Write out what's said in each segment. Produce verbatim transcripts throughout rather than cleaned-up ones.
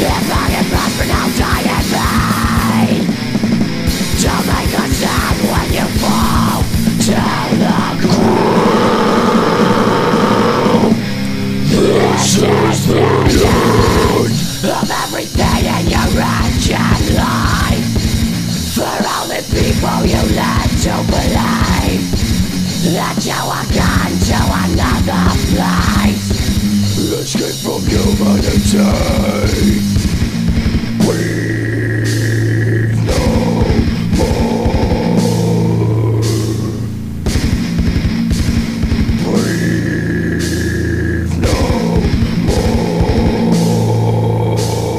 If I can prosper now, die in vain. Don't make a sound when you fall to the ground. This is the end of everything in your wretched life. For all the people you led to believe that you are gone to another place. Escape from humanity. Breathe no more. Breathe no more.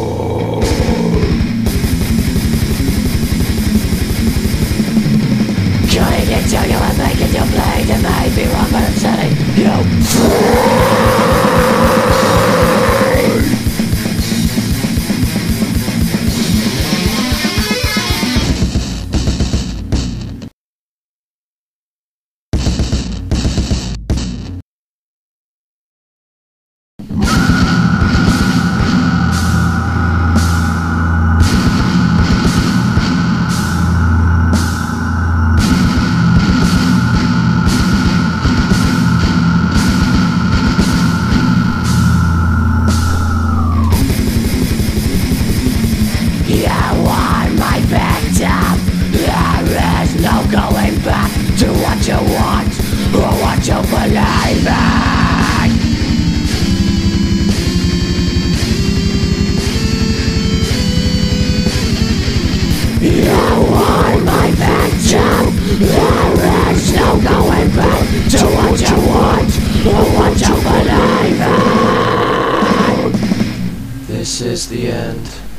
Cutting into you and making you bleed. It may be wrong, but I'm setting you free. Going back to what you want or what you believe in. You are my victim. There is no going back to what you want or what you believe in. This is the end.